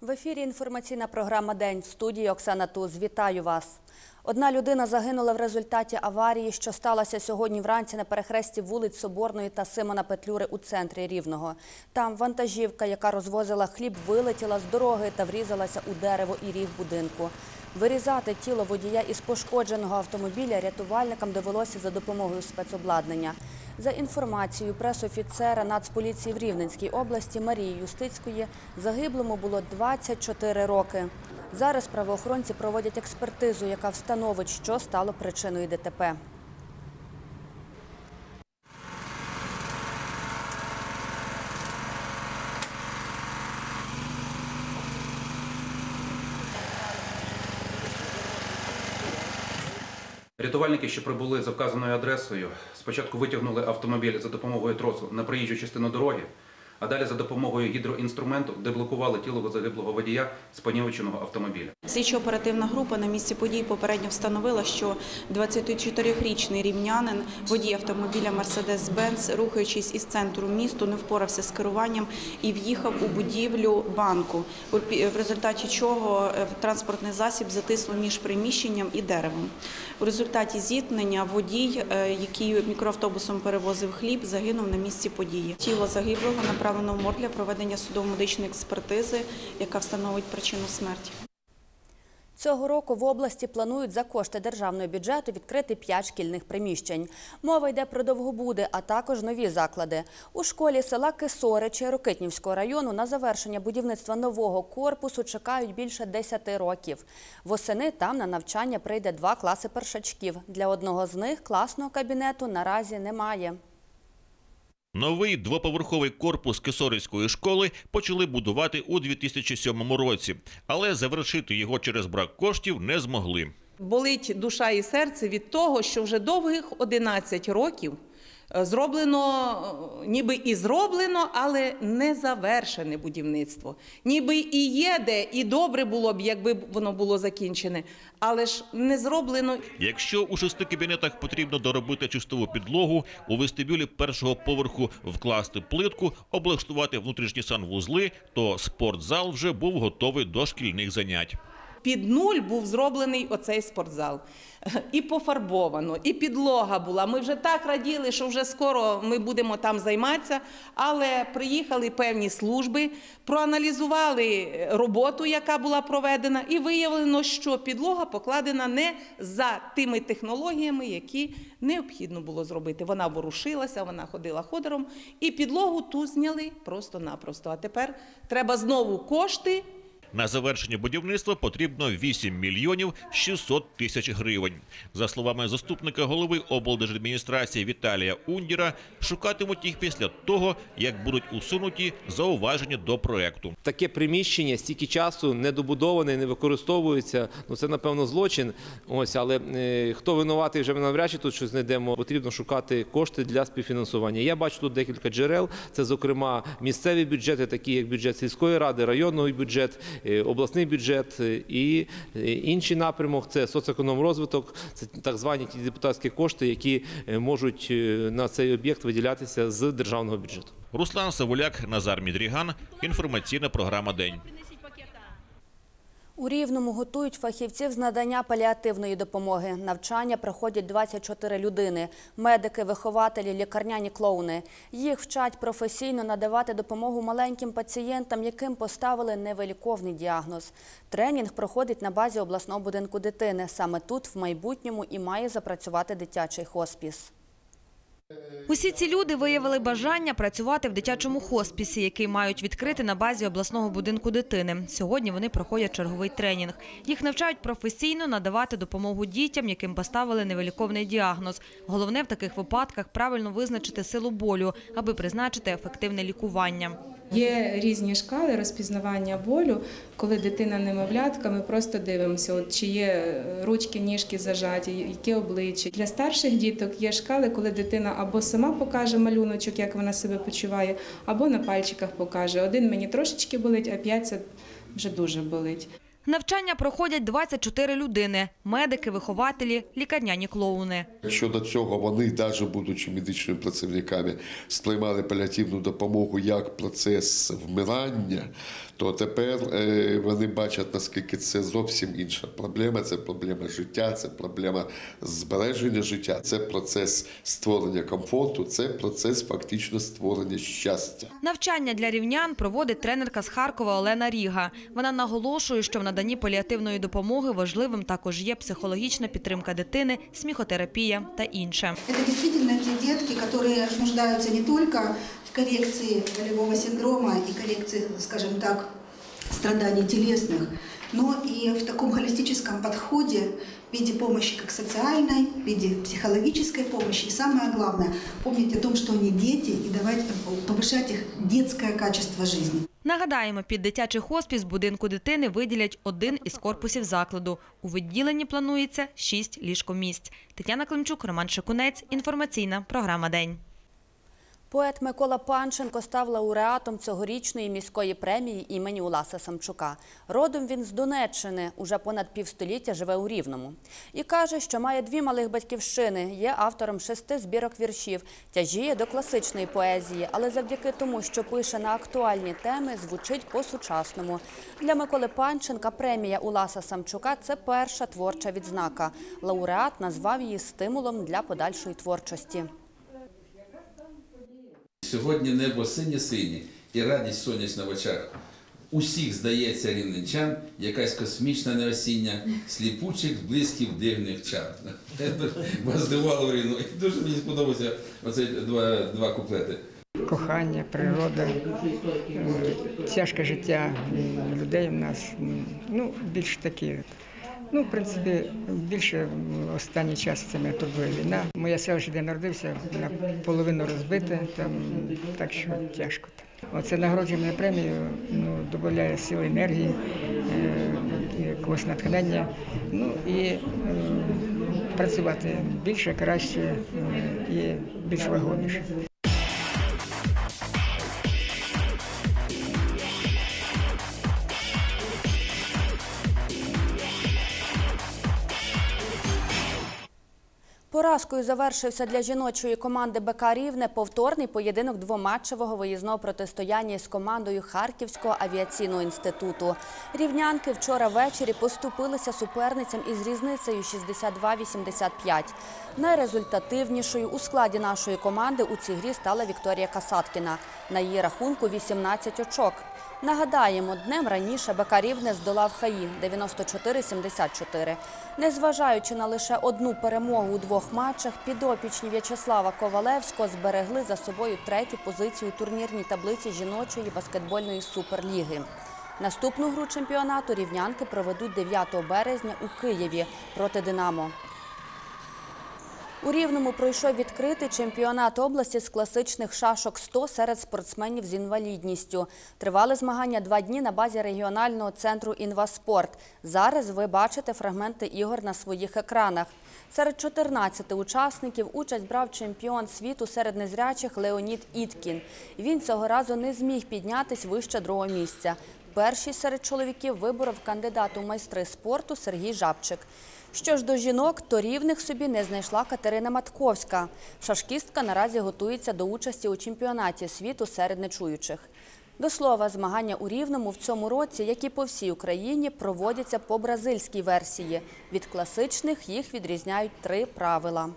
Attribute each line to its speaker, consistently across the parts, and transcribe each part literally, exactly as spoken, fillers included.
Speaker 1: В ефірі інформаційна програма «День». В студії Оксана Туз. Вітаю вас. Одна людина загинула в результаті аварії, що сталося сьогодні вранці на перехресті вулиць Соборної та Симона Петлюри у центрі Рівного. Там вантажівка, яка розвозила хліб, вилетіла з дороги та врізалася у дерево і ріг будинку. Вирізати тіло водія із пошкодженого автомобіля рятувальникам довелося за допомогою спецобладнання. За інформацією пресофіцера Нацполіції в Рівненській області Марії Юстицької, загиблому було двадцять чотири роки. Зараз правоохоронці проводять експертизу, яка встановить, що стало причиною ДТП.
Speaker 2: Рятувальники, що прибули за вказаною адресою, спочатку витягнули автомобіль за допомогою тросу на проїжджу частину дороги, а далі за допомогою гідроінструменту деблокували тіло загиблого водія з понівеченого автомобіля.
Speaker 3: Слідчо-оперативна група на місці подій попередньо встановила, що двадцятичотирирічний рівнянин, водій автомобіля «Мерседес-Бенц», рухаючись із центру місту, не впорався з керуванням і в'їхав у будівлю банку, в результаті чого транспортний засіб затисло між приміщенням і деревом. У результаті зіткнення водій, який мікроавтобусом перевозив хліб, загинув на місці події. Тіло загиблого направлено в морг для проведення судово-медичної експертизи, яка встановить причину смерті.
Speaker 1: Цього року в області планують за кошти державного бюджету відкрити п'ять шкільних приміщень. Мова йде про Довгобуди, а також нові заклади. У школі села Кисоричі Рокитнівського району на завершення будівництва нового корпусу чекають більше десяти років. Восени там на навчання прийде два класи першачків. Для одного з них класного кабінету наразі немає.
Speaker 4: Новий двоповерховий корпус Кисорицької школи почали будувати у дві тисячі сьомому році, але завершити його через брак коштів не змогли.
Speaker 5: Болить душа і серце від того, що вже довгих одинадцять років зроблено, ніби і зроблено, але не завершене будівництво. Ніби і є де, і добре було б, якби воно було закінчене, але ж не зроблено.
Speaker 4: Якщо у шести кабінетах потрібно доробити чистову підлогу, у вестибюлі першого поверху вкласти плитку, облаштувати внутрішні санвузли, то спортзал вже був готовий до шкільних занять.
Speaker 5: Під нуль був зроблений оцей спортзал. І пофарбовано, і підлога була. Ми вже так раділи, що вже скоро ми будемо там займатися, але приїхали певні служби, проаналізували роботу, яка була проведена, і виявлено, що підлога покладена не за тими технологіями, які необхідно було зробити. Вона ворушилася, вона ходила ходором, і підлогу ту зняли просто-напросто. А тепер треба знову кошти.
Speaker 4: На завершення будівництва потрібно вісім мільйонів шістсот тисяч гривень. За словами заступника голови облдержадміністрації Віталія Ундіра, шукатимуть їх після того, як будуть усунуті зауваження до проекту.
Speaker 6: Таке приміщення стільки часу недобудоване, не використовується, ну це, напевно, злочин. Ось, але е, хто винуватий, вже ми навряд чи тут щось знайдемо. Потрібно шукати кошти для співфінансування. Я бачу тут декілька джерел. Це, зокрема, місцеві бюджети, такі як бюджет сільської ради, районний бюджет, обласний бюджет і інший напрямок – це соцекономрозвиток, це так звані ті депутатські кошти, які можуть на цей об'єкт виділятися з державного бюджету.
Speaker 4: Руслан Савуляк, Назар Мідріган. Інформаційна програма «День».
Speaker 1: У Рівному готують фахівців з надання паліативної допомоги. Навчання проходять двадцять чотири людини – медики, вихователі, лікарняні клоуни. Їх вчать професійно надавати допомогу маленьким пацієнтам, яким поставили невиліковний діагноз. Тренінг проходить на базі обласного будинку дитини. Саме тут в майбутньому і має запрацювати дитячий хоспіс.
Speaker 7: Усі ці люди виявили бажання працювати в дитячому хоспісі, який мають відкрити на базі обласного будинку дитини. Сьогодні вони проходять черговий тренінг. Їх навчають професійно надавати допомогу дітям, яким поставили невиліковний діагноз. Головне в таких випадках – правильно визначити силу болю, аби призначити ефективне лікування.
Speaker 8: Є різні шкали розпізнавання болю, коли дитина немовлятка, ми просто дивимося, от, чи є ручки, ніжки зажаті, яке обличчя. Для старших діток є шкали, коли дитина або сама покаже малюночок, як вона себе почуває, або на пальчиках покаже. Один мені трошечки болить, а п'ять – це вже дуже болить.
Speaker 7: Навчання проходять двадцять чотири людини – медики, вихователі, лікарняні клоуни.
Speaker 9: Якщо до цього вони, навіть будучи медичними працівниками, сприймали паліативну допомогу як процес вмирання, то тепер вони бачать, наскільки це зовсім інша проблема. Це проблема життя, це проблема збереження життя, це процес створення комфорту, це процес фактично створення щастя.
Speaker 7: Навчання для рівнян проводить тренерка з Харкова Олена Ріга. Вона наголошує, що в наданні паліативної допомоги важливим також є психологічна підтримка дитини, сміхотерапія та інше.
Speaker 10: Це дійсно ті дітки, які нуждаються не тільки в корекції болевого синдрому і корекції, скажімо так, страданий телесных, но и в таком холистическом подходе в виде помощи как социальной, в виде психологической помощи. И самое главное, помнить о том, что они дети, и давать, повышать их детское качество жизни.
Speaker 7: Нагадаємо, під дитячий хоспіс будинку дитини виділять один із корпусів закладу. У відділенні планується шість ліжкомісць. Тетяна Климчук, Роман Шикунець. Інформаційна програма «День».
Speaker 1: Поет Микола Панченко став лауреатом цьогорічної міської премії імені Уласа Самчука. Родом він з Донеччини, уже понад півстоліття живе у Рівному. І каже, що має дві малих батьківщини, є автором шести збірок віршів, тяжіє до класичної поезії, але завдяки тому, що пише на актуальні теми, звучить по-сучасному. Для Миколи Панченка премія Уласа Самчука – це перша творча відзнака. Лауреат назвав її стимулом для подальшої творчості.
Speaker 11: Сьогодні небо синє-синє і радість сонячна в очах. Усіх, здається, рівненчан, якась космічна неосіння, сліпучих, близьких, дивних чар. Вас здивувало, Рівно. Дуже мені сподобалося оці два, два куплети.
Speaker 12: Кохання, природа, тяжке життя людей в нас, ну, більш такі. Ну, в принципі, більше останній час це мене турбує війна. Моє селище, де народився, наполовину розбите, там, так що тяжко. Оце нагороджує мене премію, ну, додає сили, енергії, якогось натхнення, ну, і е, працювати більше, краще і більш вагоміше.
Speaker 1: Поразкою завершився для жіночої команди БК «Рівне» повторний поєдинок двоматчевого виїзного протистояння з командою Харківського авіаційного інституту. Рівнянки вчора ввечері поступилися суперницям із різницею шістдесят два - вісімдесят п'ять. Найрезультативнішою у складі нашої команди у цій грі стала Вікторія Касаткіна. На її рахунку вісімнадцять очок. Нагадаємо, днем раніше БК «Рівне» здолав ХАІ дев'яносто чотири - сімдесят чотири. Незважаючи на лише одну перемогу у двох матчах, підопічні В'ячеслава Ковалевського зберегли за собою третю позицію у турнірній таблиці жіночої баскетбольної суперліги. Наступну гру чемпіонату рівнянки проведуть дев'ятого березня у Києві проти «Динамо». У Рівному пройшов відкритий чемпіонат області з класичних шашок сто серед спортсменів з інвалідністю. Тривали змагання два дні на базі регіонального центру «Інваспорт». Зараз ви бачите фрагменти ігор на своїх екранах. Серед чотирнадцяти учасників участь брав чемпіон світу серед незрячих Леонід Іткін. Він цього разу не зміг піднятись вище другого місця. Перший серед чоловіків виборов кандидат у майстри спорту Сергій Жабчик. Що ж до жінок, то рівних собі не знайшла Катерина Матковська. Шашкістка наразі готується до участі у чемпіонаті світу серед нечуючих. До слова, змагання у Рівному в цьому році, як і по всій Україні, проводяться по бразильській версії. Від класичних їх відрізняють три правила.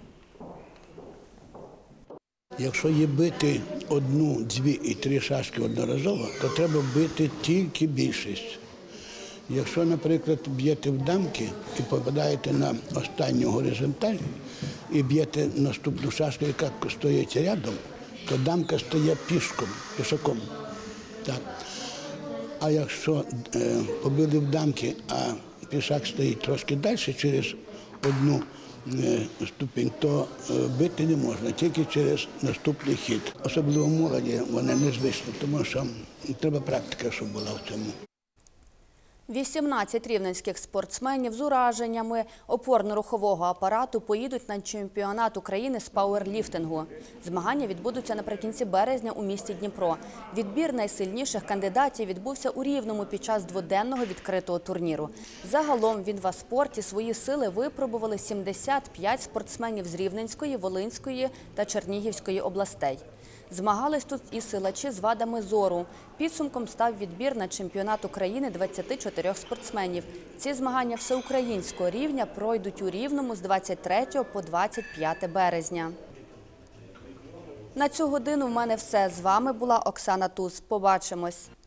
Speaker 13: Якщо є бити одну, дві і три шашки одноразово, то треба бити тільки більшість. Якщо, наприклад, б'єте в дамки і попадаєте на останню горизонталь і б'єте наступну шашку, яка стоїть рядом, то дамка стає пішком, пішаком. Так. А якщо е, побили в дамки, а пішак стоїть трошки далі через одну е, ступінь, то е, бити не можна, тільки через наступний хід. Особливо молоді, вона незвична, тому що треба практика, щоб була в цьому.
Speaker 1: вісімнадцять рівненських спортсменів з ураженнями опорно-рухового апарату поїдуть на чемпіонат України з пауерліфтингу. Змагання відбудуться наприкінці березня у місті Дніпро. Відбір найсильніших кандидатів відбувся у Рівному під час дводенного відкритого турніру. Загалом в інваспорті свої сили випробували сімдесят п'ять спортсменів з Рівненської, Волинської та Чернігівської областей. Змагались тут і силачі з вадами зору. Підсумком став відбір на чемпіонат України двадцяти чотирьох спортсменів. Ці змагання всеукраїнського рівня пройдуть у Рівному з двадцять третього по двадцять п'яте березня. На цю годину в мене все. З вами була Оксана Туз. Побачимось.